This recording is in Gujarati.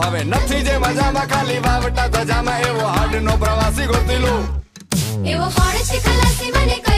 ભાવે નથી જે મજામાં ખાલી વાવટા ધજામાં એવો હાડ નો પ્રવાસી ગોતી લો એવો હોડ છે ખલાસી મને